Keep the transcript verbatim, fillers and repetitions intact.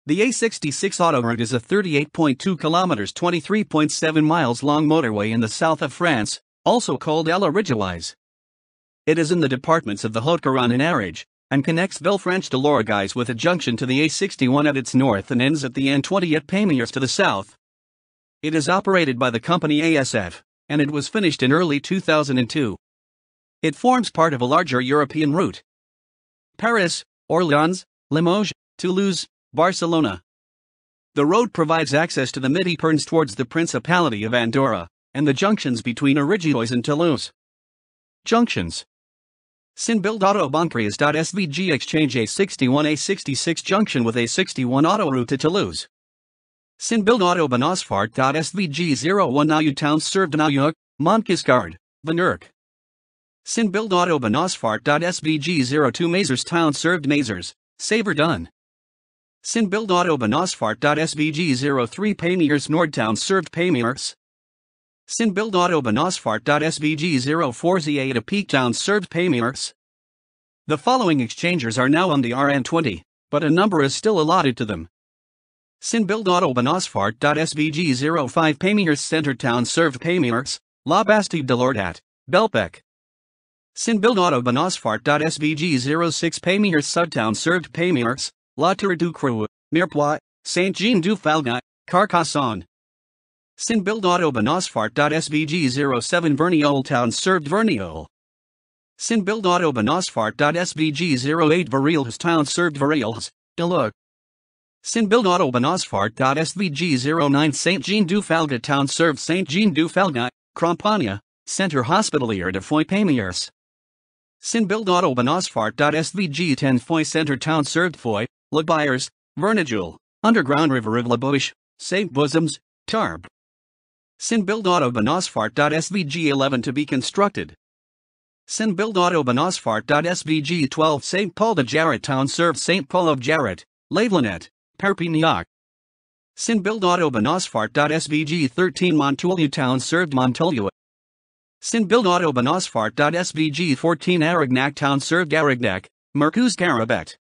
The A sixty-six autoroute is a thirty-eight point two kilometers (twenty-three point seven miles) long motorway in the south of France, also called illiterate. It is in the departments of the Haute-Garonne and Ariège, and connects Villefranche-de-l'Orgueil with a junction to the A sixty-one at its north and ends at the N twenty at Pamiers to the south. It is operated by the company A S F, and it was finished in early two thousand two. It forms part of a larger European route: Paris, Orléans, Limoges, Toulouse, Barcelona. The road provides access to the Midi-Pyrénées towards the Principality of Andorra, and the junctions between Arigiois and Toulouse. Junctions: Saint-Bild Autobahnkreis.svg exchange A sixty-one A sixty-six junction with A sixty-one autoroute to Toulouse. Saint-Bild Autobahnausfahrt.svg zero one Nayu towns served Nauyuk, Montgiscard, Vanurk. Saint-Bild Autobahnausfahrt.svg zero two Mazars town served Mazars, Saverdun. Saint-Bild Autobahnausfahrt.svg zero three Pamiers Nordtown served Pamiers. Saint-Bild Autobahnausfahrt.svg zero four Z eight Peak Town served Pamiers. The following exchangers are now on the R N twenty, but a number is still allotted to them. Saint-Bild Autobahnausfahrt.svg zero five Pamiers Centre Town served Pamiers, La Bastide de Lordat, Belpec. Saint-Bild Autobahnausfahrt.svg zero six Pamiers Sudtown served Pamiers, La Tour du Creux, Mirepoix, Saint-Jean-du-Falgnac, Carcassonne. Saint-Bild Autobahnausfahrt.svg zero seven Verniolle Town served Verniolle. Saint-Bild Autobahnausfahrt.svg zero eight Varilhes Town served Varilhes, Deluc. Saint-Bild Autobahnausfahrt.svg zero nine Saint-Jean-du-Falgnac Town served Saint-Jean-du-Falgnac, Crampagna, Centre Hospitalier de Foy Pamiers. Saint-Bild Autobahnausfahrt.svg ten Foy Centre Town served Foy, Le Byers, Vernagule, Underground River of La Bouche, Saint Bosoms, Tarbes. Saint-Bild Autobahnausfahrt.svg eleven to be constructed. Saint-Bild Autobahnausfahrt.svg twelve Saint Paul de Jarret Town served Saint Paul of Jarret, Lavelanet, Perpignac. Saint-Bild Autobahnausfahrt.svg thirteen Montaulieu Town served Montaulieu. Saint-Bild Autobahnausfahrt.svg fourteen Arignac Town served Arignac, Mercus Carabet.